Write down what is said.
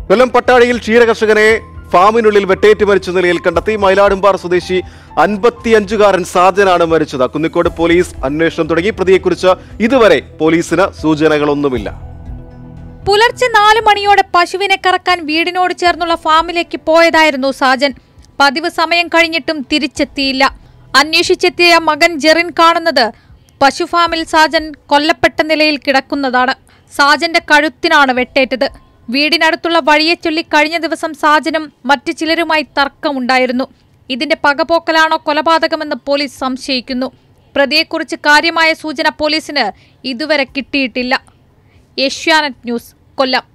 കൊല്ലം പട്ടാഴിയിൽ ക്ഷീരകർഷകനെ ഫാമിനുള്ളിൽ വെട്ടേറ്റ് മരിച്ച നിലയിൽ കണ്ടെത്തി. മയിലാടുംപാറ സ്വദേശി 55-കാരൻ സാജനാണ് മരിച്ചത്. കുന്നിക്കോട് പോലീസ് അന്വേഷണം തുടങ്ങി. പ്രതിയെക്കുറിച്ച് ഇതുവരെ പോലീസിന് സൂചനകളൊന്നുമില്ല. പുലർച്ചെ 4 മണിയോടെ പശുവിനെ കറക്കാൻ വീടിനോട് ചേർന്നുള്ള ഫാമിലേക്ക് പോയതായിരുന്നു സാജൻ. പതിവ് സമയം കഴിഞ്ഞിട്ടും തിരിച്ചെത്തിയില്ല. അന്വേഷിച്ചെത്തിയ മകൻ ജെറിൻ കാണുന്നത് പശുഫാമിൽ സാജൻ കൊല്ലപ്പെട്ട നിലയിൽ കിടക്കുന്നതാണ്. സാജന്റെ കഴുത്തിനാണ് വെട്ടേറ്റത്. വീടിനടുത്തുള്ള വഴിയെ ചൊല്ലി കഴിഞ്ഞ ദിവസം സാജനും മറ്റു ചിലരുമായി തർക്കമുണ്ടായിരുന്നു. ഇതിന്റെ പകപോക്കലാണോ കൊലപാതകമെന്ന് പോലീസ് സംശയിക്കുന്നു. പ്രതിയെക്കുറിച്ച് കാര്യമായ സൂചന പോലീസിന് ഇതുവരെ കിട്ടിയിട്ടില്ല. ഏഷ്യാനെറ്റ് ന്യൂസ്, കൊല്ലം.